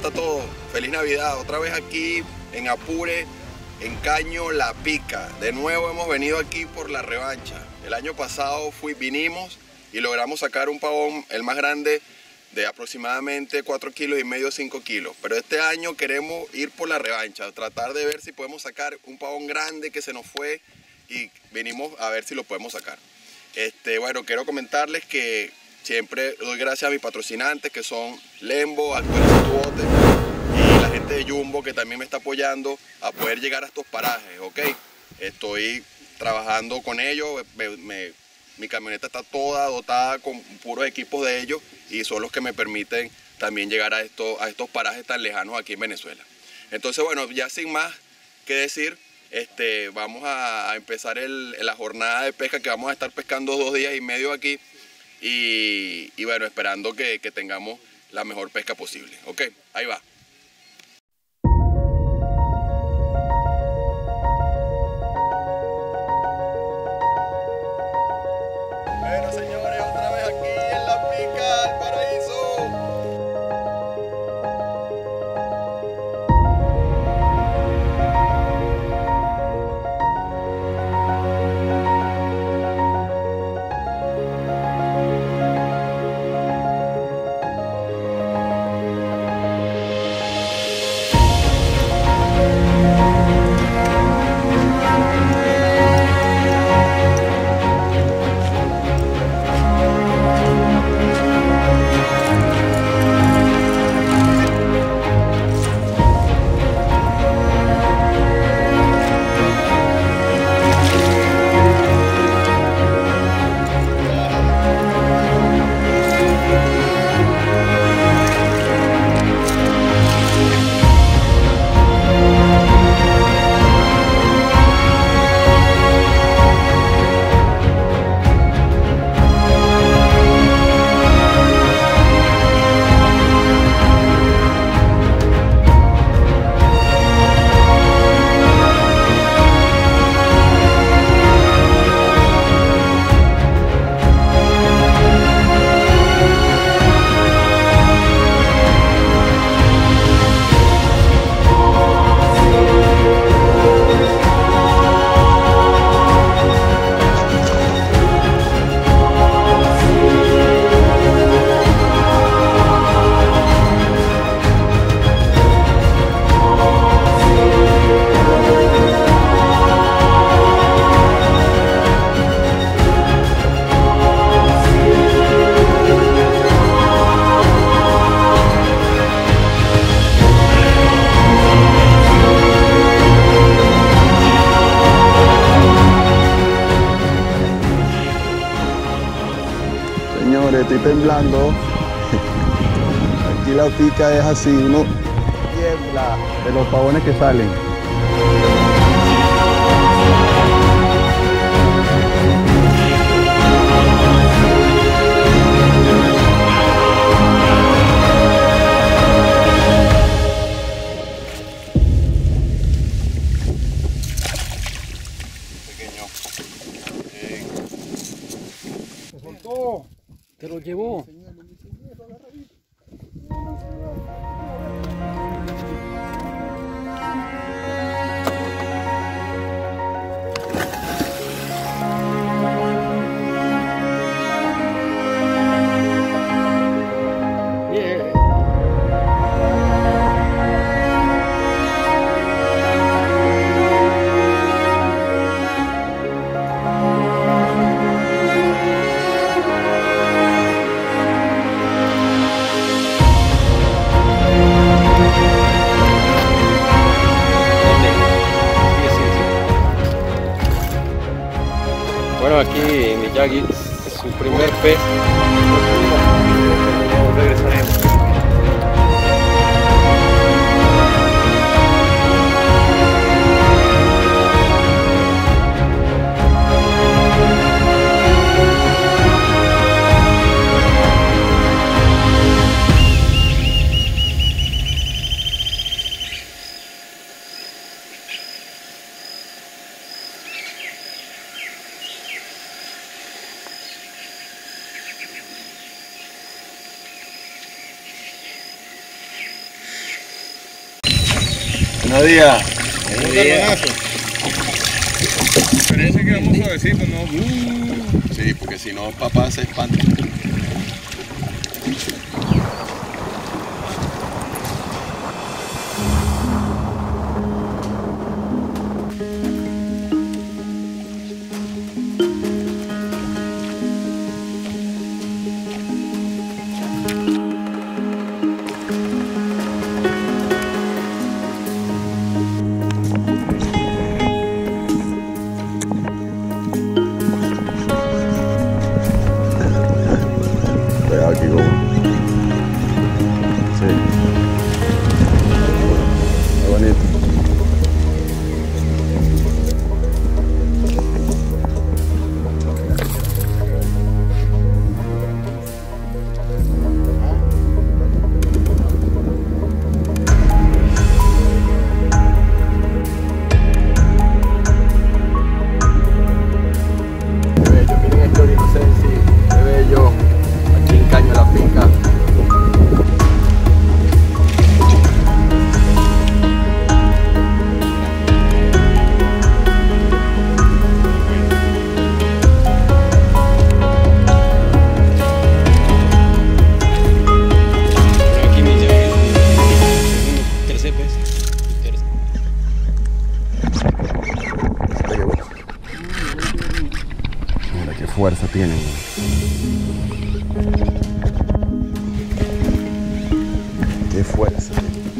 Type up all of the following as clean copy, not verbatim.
está todo? Feliz Navidad, otra vez aquí en Apure, en Caño La Pica. De nuevo hemos venido aquí por la revancha. El año pasado vinimos y logramos sacar un pavón, el más grande, de aproximadamente 4,5 kilos, 5 kilos. Pero este año queremos ir por la revancha, tratar de ver si podemos sacar un pavón grande que se nos fue y venimos a ver si lo podemos sacar. Bueno, quiero comentarles que siempre doy gracias a mis patrocinantes, que son Lembo, Actualiza Tu Bote, y la gente de Jumbo, que también me está apoyando a poder llegar a estos parajes, ¿ok? Estoy trabajando con ellos, mi camioneta está toda dotada con puros equipos de ellos y son los que me permiten también llegar a estos parajes tan lejanos aquí en Venezuela. Entonces, bueno, ya sin más que decir, vamos a empezar la jornada de pesca, que vamos a estar pescando 2 días y medio aquí y bueno, esperando que tengamos la mejor pesca posible. Ok, ahí va. Bueno, señores, otra vez aquí en La Pica, el paraíso. Señores, estoy temblando. Aquí La Pica es así, uno tiembla de los pavones que salen. Pequeño. Se soltó. Te lo llevó. Bien. Bueno, aquí Miyagi, su primer pez. Regresaremos. Buenos días. Un galonazo. Parece que vamos suavecitos, ¿no? Sí, porque si no, papá se espanta. Aquí como. Sí. Muy bonito. Qué bello, miren este Orinocensi, qué bello. Aquí en Caño La Pica. Aquí mi Yagi, tercer pez. Mira qué fuerza tienen. Qué fuerza.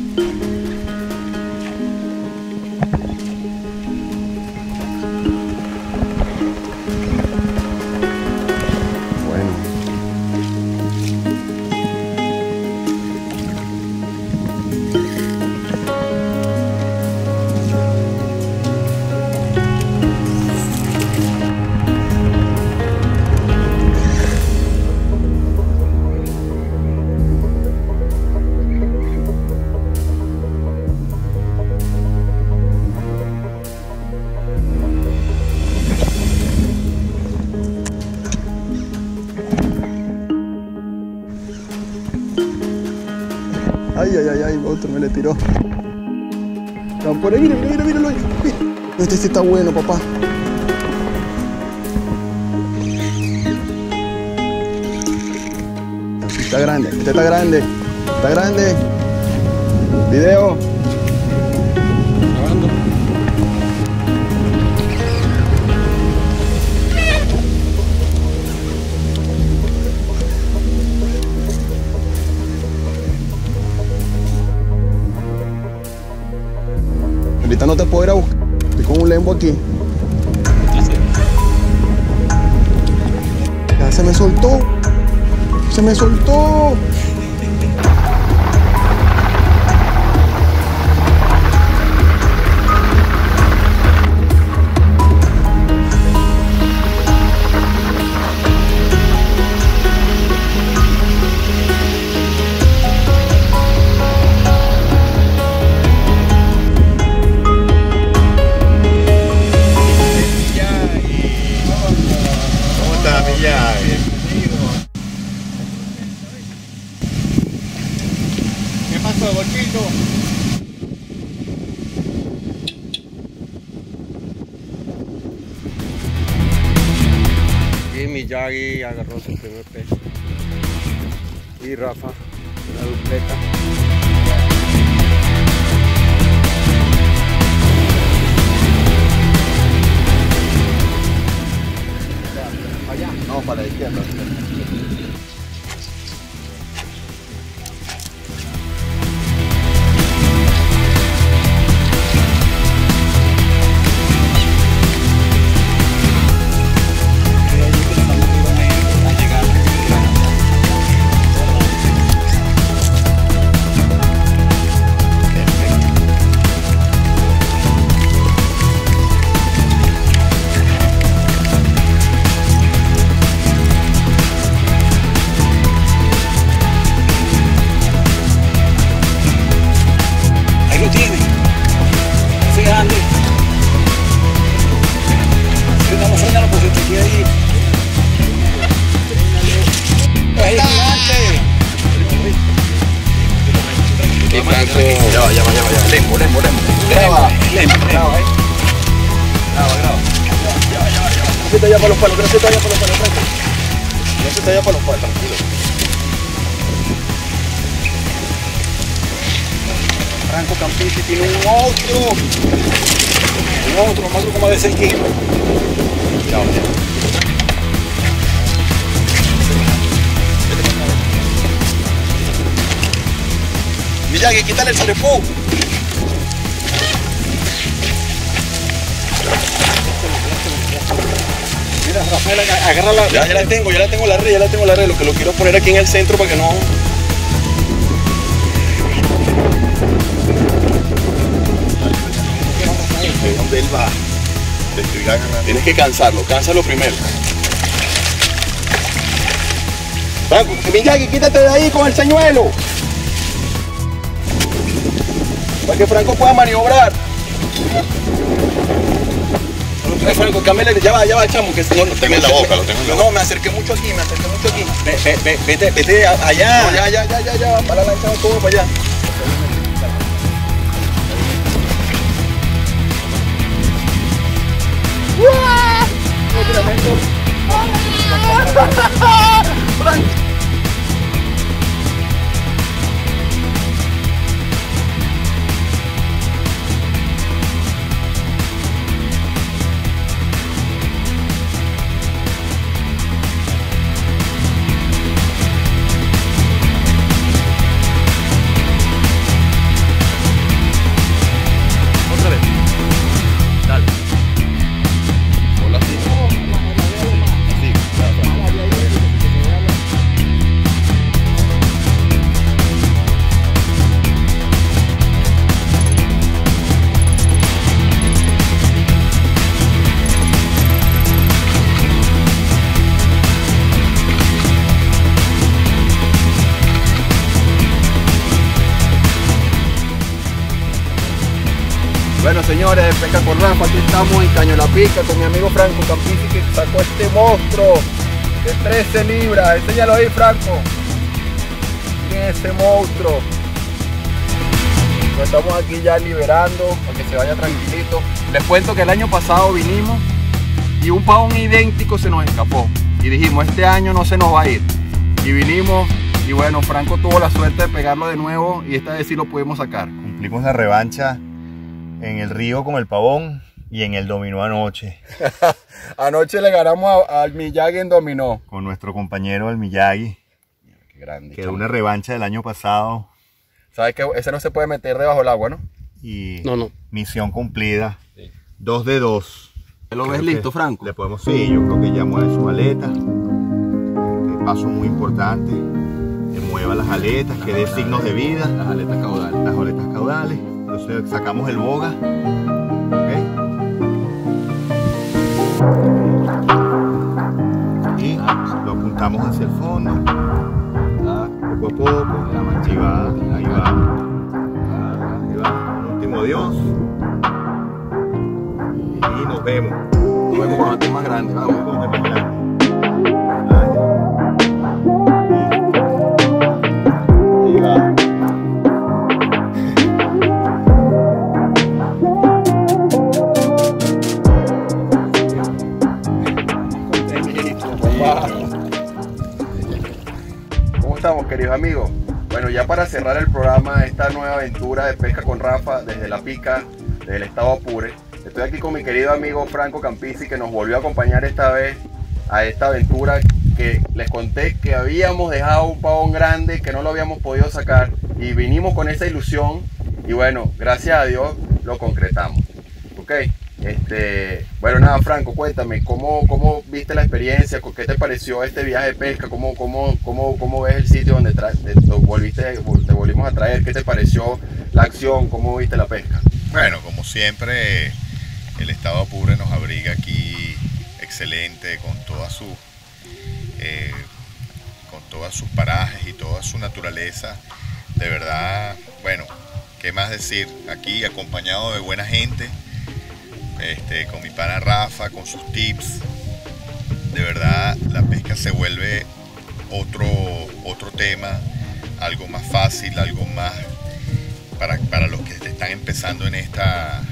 Bueno. Ay, ay, ay, ay, otro me le tiró. Están por ahí, mira, mira, mira, mira. Este sí está bueno, papá. Está grande, este está grande. Está grande. Video. Grabando. Ahorita no te puedo ir a buscar. Estoy con un lembo aquí. Ya se me soltó. Se me soltó. ¿Cómo está, Miyagi? ¿Qué pasó, Bochito? Y mi Yagi agarró su primer pez. Y Rafa, una dupleta. No, para la izquierda. Y Franco... Ya va. Lembo. Graba. Graba. No se te vaya para los palos, Franco. No se te vaya para los palos, tranquilo. Franco Campisi tiene un monstruo como de 6 kilos. Chao. Miyagi, quítale el sarepú. Mira, Rafael, agárrala. Ya la tengo la red, Lo que lo quiero poner aquí en el centro para que no... ¿Dónde él va? Te estoy agarrando. Tienes que cánsalo primero. Franco, Miyagi, quítate de ahí con el señuelo. Para que Franco pueda maniobrar. Franco, cámbiale, ya va, chamo, que no, lo tengo en la boca, No, me acerqué mucho aquí. Vete allá. No, ya, para la chamo, todo para allá. Bueno, señores de Pesca con Rafa, aquí estamos en Caño La Pica con mi amigo Franco Campisi, que sacó este monstruo de 13 libras. Enséñalo ahí, Franco. Miren ese monstruo. Lo estamos aquí ya liberando para que se vaya tranquilito. Les cuento que el año pasado vinimos y un pavón idéntico se nos escapó. Y dijimos, este año no se nos va a ir. Y vinimos y bueno, Franco tuvo la suerte de pegarlo de nuevo y esta vez sí lo pudimos sacar. Cumplimos la revancha en el río con el pavón y en el dominó anoche. Anoche le ganamos al Miyagi en dominó. Con nuestro compañero el Miyagi. Qué grande. Quedó una revancha del año pasado. Sabes que ese no se puede meter debajo del agua, ¿no? Y no. Misión cumplida. Sí. 2 de 2. ¿Lo ves listo, Franco? Le podemos, sí, yo creo que ya mueve sus aletas. Este paso muy importante. Que mueva las aletas, que dé signos de vida. Las aletas caudales. Entonces sacamos el boga. ¿Okay? Y lo apuntamos hacia el fondo. Poco a poco. Ahí va. Un último adiós. Y nos vemos. Nos vemos cuando esté más grande. Vamos. ¿Cómo estamos, queridos amigos? Bueno, ya para cerrar el programa, esta nueva aventura de Pesca con Rafa desde La Pica, desde el estado Apure, estoy aquí con mi querido amigo Franco Campisi, que nos volvió a acompañar esta vez a esta aventura que les conté que habíamos dejado un pavón grande, que no lo habíamos podido sacar, y vinimos con esa ilusión y bueno, gracias a Dios lo concretamos. ¿Ok? Bueno, nada, Franco, cuéntame, ¿cómo viste la experiencia? ¿Qué te pareció este viaje de pesca? ¿Cómo ves el sitio donde te volvimos a traer? ¿Qué te pareció la acción? ¿Cómo viste la pesca? Bueno, como siempre, el estado Apure nos abriga aquí excelente, con todas sus parajes y toda su naturaleza. De verdad, bueno, ¿qué más decir? Aquí acompañado de buena gente. Con mi pana Rafa, con sus tips. De verdad la pesca se vuelve otro tema, algo más fácil, algo más para los que están empezando en este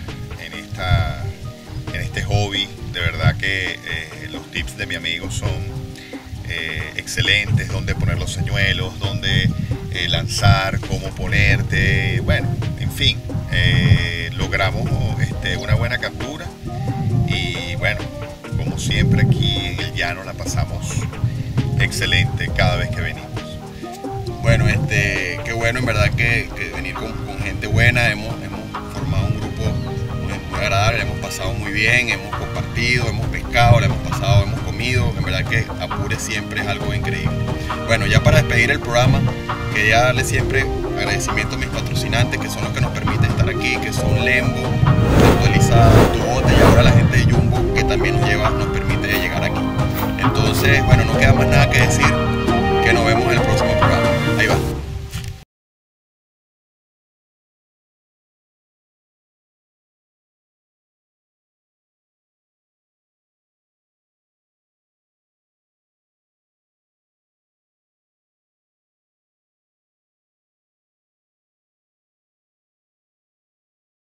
hobby, de verdad que los tips de mi amigo son excelentes: dónde poner los señuelos, dónde lanzar, cómo ponerte, bueno, en fin, logramos una buena captura y bueno, como siempre aquí en el llano la pasamos excelente cada vez que venimos. Bueno, qué bueno en verdad que venir con gente buena. Hemos formado un grupo muy agradable, hemos pasado muy bien, hemos compartido, hemos pescado, hemos comido. En verdad que Apure siempre es algo increíble. Bueno, ya para despedir el programa, quería darle siempre agradecimiento a mis patrocinantes, que son los que nos permiten estar aquí, que son Lembo, Actualizada, Tu Bote, y ahora la gente de Jumbo, que también nos permite llegar aquí. Entonces, bueno, no queda más nada que decir, que nos vemos en el próximo